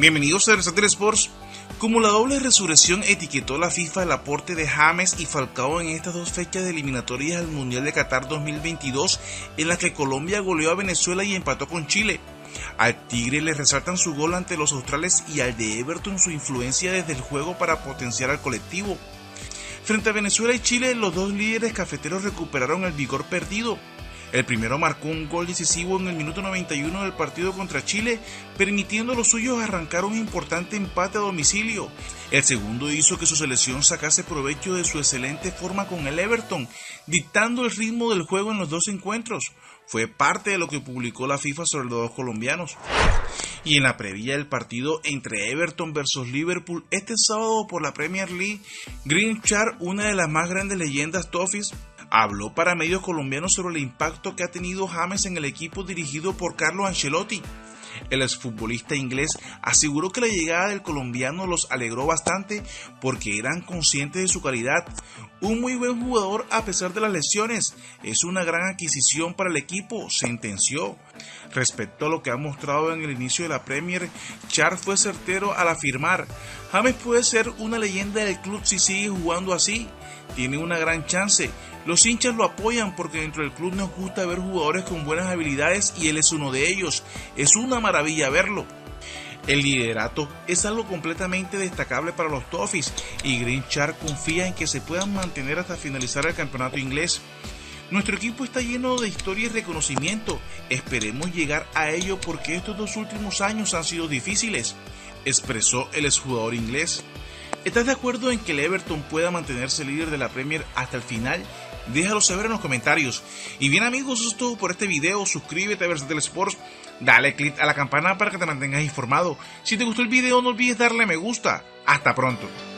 Bienvenidos a Versátil Sports. Como la doble resurrección etiquetó la FIFA el aporte de James y Falcao en estas dos fechas de eliminatorias al Mundial de Qatar 2022, en las que Colombia goleó a Venezuela y empató con Chile. Al Tigre le resaltan su gol ante los australes y al de Everton su influencia desde el juego para potenciar al colectivo. Frente a Venezuela y Chile, los dos líderes cafeteros recuperaron el vigor perdido. El primero marcó un gol decisivo en el minuto 91 del partido contra Chile, permitiendo a los suyos arrancar un importante empate a domicilio. El segundo hizo que su selección sacase provecho de su excelente forma con el Everton, dictando el ritmo del juego en los dos encuentros. Fue parte de lo que publicó la FIFA sobre los dos colombianos. Y en la previa del partido entre Everton versus Liverpool este sábado por la Premier League, Granit Xhaka, una de las más grandes leyendas Toffees, habló para medios colombianos sobre el impacto que ha tenido James en el equipo dirigido por Carlo Ancelotti. El exfutbolista inglés aseguró que la llegada del colombiano los alegró bastante porque eran conscientes de su calidad. Un muy buen jugador a pesar de las lesiones, es una gran adquisición para el equipo, sentenció. Respecto a lo que ha mostrado en el inicio de la Premier, Xhaka fue certero al afirmar: James puede ser una leyenda del club si sigue jugando así, tiene una gran chance. Los hinchas lo apoyan porque dentro del club nos gusta ver jugadores con buenas habilidades y él es uno de ellos. Es una maravilla verlo. El liderato es algo completamente destacable para los Toffees y Granit Xhaka confía en que se puedan mantener hasta finalizar el campeonato inglés. Nuestro equipo está lleno de historia y reconocimiento. Esperemos llegar a ello porque estos dos últimos años han sido difíciles, expresó el exjugador inglés. ¿Estás de acuerdo en que el Everton pueda mantenerse líder de la Premier hasta el final? Déjalo saber en los comentarios. Y bien amigos, eso es todo por este video. Suscríbete a Versátil Sports, dale click a la campana para que te mantengas informado. Si te gustó el video no olvides darle me gusta. Hasta pronto.